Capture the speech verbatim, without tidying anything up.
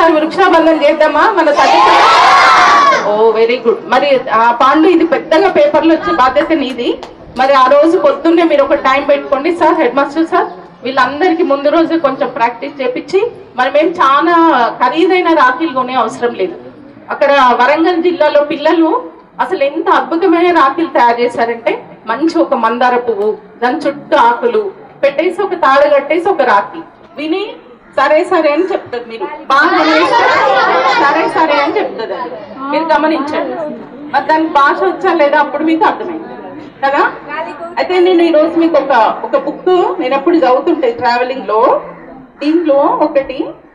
ఒకసారి వృక్షాబంధం చేద్దామా మన సర్టిఫికెట్? ఓ వెరీ గుడ్. మరి ఆ పాండు ఇది పెద్దగా పేపర్లు వచ్చే బాధ్యత నీది. మరి ఆ రోజు పొద్దున్నే మీరు ఒక టైం పెట్టుకోండి సార్, హెడ్ మాస్టర్ సార్, వీళ్ళందరికీ ముందు రోజు కొంచెం ప్రాక్టీస్ చేపించి, మరి మేము చాలా ఖరీదైన రాఖీలు కొనే అవసరం లేదు. అక్కడ వరంగల్ జిల్లాలో పిల్లలు అసలు ఎంత అద్భుతమైన రాఖీలు తయారు చేశారంటే, మంచి ఒక మందార పువ్వు, దాని చుట్టూ ఆకులు పెట్టేసి ఒక తాడు కట్టేసి ఒక రాఖీ విని సరే సరే అని చెప్తుంది. మీరు బాగా సరే సరే అని చెప్తుంది, అది మీరు గమనించండి. మరి దానికి భాష వచ్చా లేదా అప్పుడు మీకు అర్థమైంది కదా. అయితే నేను ఈ రోజు మీకు ఒక ఒక బుక్ నేను ఎప్పుడు చదువుతుంటే ట్రావెలింగ్ లో, దీంట్లో ఒకటి